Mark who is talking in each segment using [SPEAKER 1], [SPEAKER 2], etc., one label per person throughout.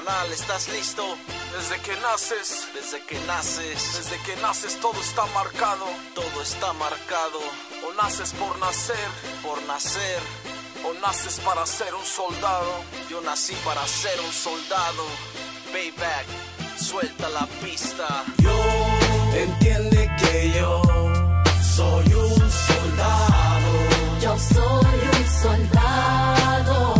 [SPEAKER 1] Carnal, ¿estás listo?
[SPEAKER 2] Desde que naces todo está marcado.
[SPEAKER 1] Todo está marcado.
[SPEAKER 2] O naces por nacer, o naces para ser un soldado.
[SPEAKER 1] Yo nací para ser un soldado. Payback, suelta la pista.
[SPEAKER 3] Yo entiende que yo soy un soldado.
[SPEAKER 4] Yo soy un soldado.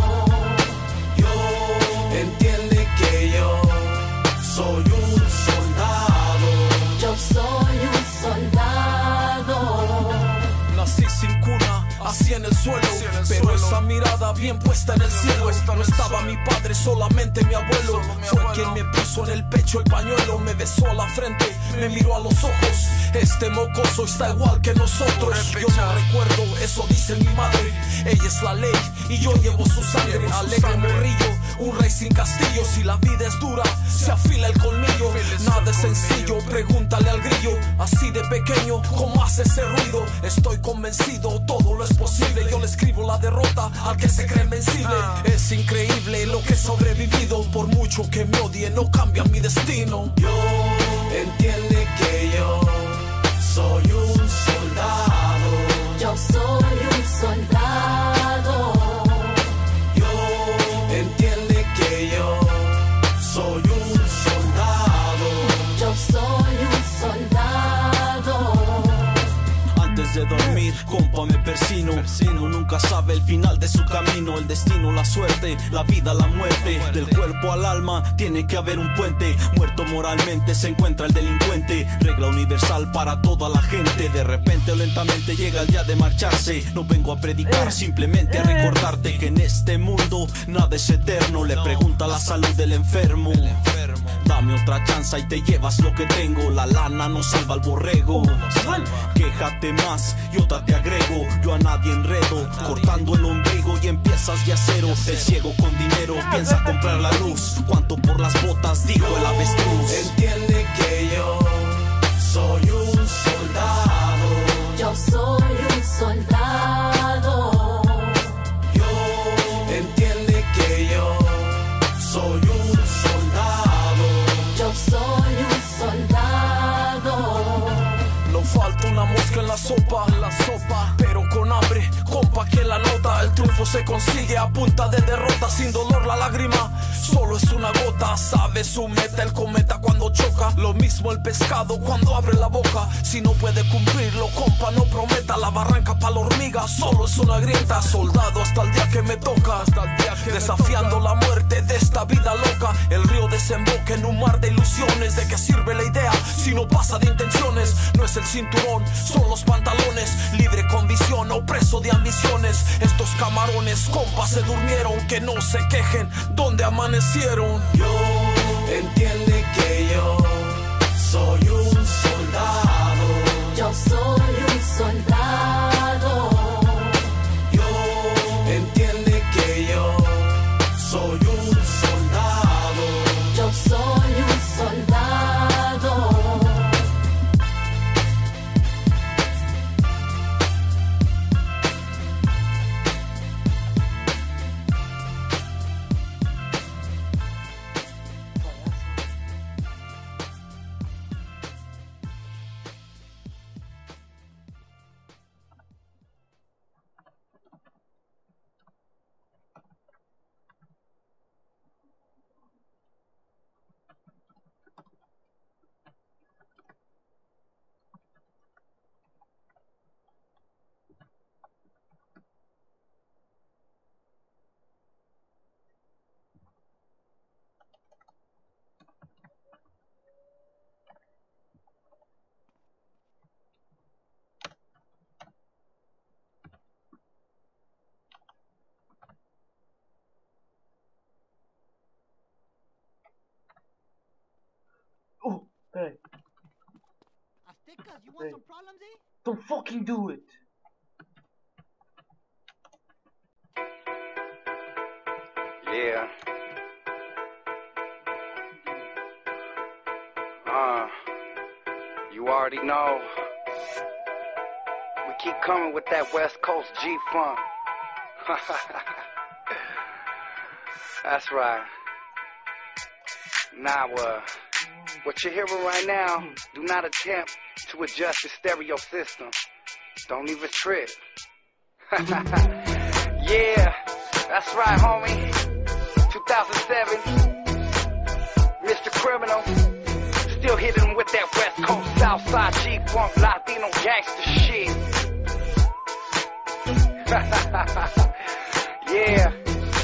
[SPEAKER 3] Yo entiende que yo soy un soldado.
[SPEAKER 4] Yo soy un soldado.
[SPEAKER 2] Nací sin cuna, así en el suelo, pero esa mirada bien puesta en el cielo. No estaba mi padre, solamente mi abuelo. Fue quien me puso en el pecho el pañuelo, me besó la frente, me miró a los ojos. Este mocoso está igual que nosotros. Yo no recuerdo, eso dice mi madre. Ella es la ley y yo llevo su sangre. Alegre morrillo, un rey sin castillo. Si la vida es dura, se afila el colmillo. Nada es sencillo, pregúntale al grillo. Así de pequeño, ¿cómo hace ese ruido? Estoy convencido, todo lo es posible. Yo le escribo la derrota al que se cree invencible. Es increíble lo que he sobrevivido. Por mucho que me odie, no cambia mi destino.
[SPEAKER 3] Yo entiende que yo soy un soldado.
[SPEAKER 4] Yo soy un soldado.
[SPEAKER 3] Yo entiende que yo soy un soldado.
[SPEAKER 4] Yo soy un soldado.
[SPEAKER 1] Antes de dormir, compa, me persino. Uno nunca sabe el final de su camino. El destino, la suerte, la vida, la muerte. Del cuerpo al alma tiene que haber un puente. Muerto moralmente se encuentra el delincuente. Regla universal para toda la gente. De repente o lentamente llega el día de marcharse. No vengo a predicar, simplemente a recordarte que en este mundo nada es eterno. Le pregunta la salud del enfermo. Dame otra chance y te llevas lo que tengo. La lana no salva al borrego. Quéjate más y otra te agrego. Yo a nadie enredo, cortando el ombligo y empiezas de acero. El ciego con dinero piensa comprar la luz. ¿Cuánto por las botas? Dijo el avestruz.
[SPEAKER 3] Entiende que yo soy un soldado.
[SPEAKER 4] Yo soy un soldado.
[SPEAKER 3] Yo entiende que yo soy un soldado.
[SPEAKER 4] Yo soy un soldado.
[SPEAKER 2] No falta una mosca en la sopa, pero con hambre, compa, que la nota. El triunfo se consigue a punta de derrota. Sin dolor la lágrima solo es una gota. Sabe su meta el cometa cuando choca. Lo mismo el pescado cuando abre la boca. Si no puede cumplirlo, compa, no prometa. La barranca pa' la hormiga solo es una grieta. Soldado hasta el día que me toca, desafiando la muerte de esta vida loca. El río desemboca en un mar de ilusiones. ¿De qué sirve la idea si no pasa de intenciones? No es el cinturón, son los pantalones. Libre con visión, opreso de ambiciones. Estos camarones, compas, se durmieron. Que no se quejen, donde amanecieron.
[SPEAKER 3] Yo entiende que yo soy un soldado.
[SPEAKER 4] Yo soy un soldado.
[SPEAKER 3] Yo entiende que yo soy un soldado.
[SPEAKER 4] Yo soy un soldado.
[SPEAKER 5] Oh, hey.
[SPEAKER 6] Aztecas, you want some problems, eh?
[SPEAKER 5] Don't fucking do it.
[SPEAKER 7] Yeah. You already know. We keep coming with that West Coast G-Funk. That's right. Now, what you're hearing right now, do not attempt to adjust your stereo system. Don't even trip. Yeah, that's right, homie. 2007, Mr. Criminal, still hitting him with that West Coast, Southside G-Funk, Latino gangster shit. Yeah.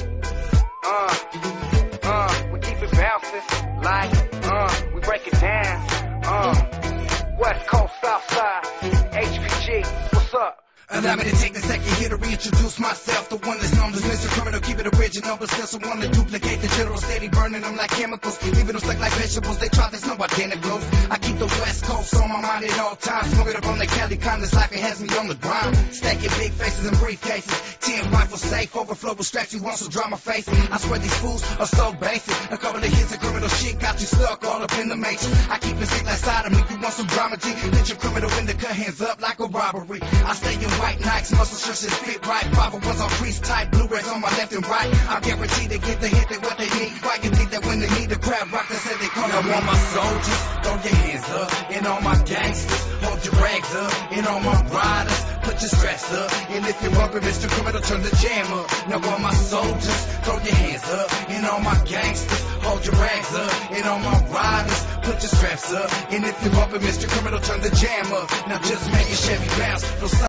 [SPEAKER 7] We keep it bouncing, like, we break it down. West Coast, Southside, HPG, what's up?
[SPEAKER 6] Allow me to take a second here to reintroduce myself. The one that's known as Mr. Criminal, keep it original, but still someone to duplicate the general, steady burning them like chemicals, leaving them stuck like vegetables. They try, there's no identicals. I keep the West Coast on my mind at all times, smoking up on the Cali kind, this life it has me on the grind. Stacking big faces and briefcases, 10 rifles safe, overflow with straps, you want some drama face. I swear these fools are so basic, a couple of hits of criminal shit got you stuck all up in the matrix. I keep it sick like side of me, you want some drama G, let your criminal in the cut, hands up like a robbery. I stay in white Nikes, muscle shirts that fit right. Bravo ones on crease tight, Blu-rays on my left and right. I guarantee they get the hit, they what they need. Why you think that when they need the crowd rock, they say they call I want my soldiers, throw your hands up. And all my gangsters, hold your rags up. And all my riders, put your straps up. And if you're bumping Mr. Criminal, turn the jam up. Now all my soldiers, throw your hands up. And all my gangsters, hold your rags up. And all my riders, put your straps up. And if you're bumping Mr. Criminal, turn the jam up. Now just make your Chevy bounce.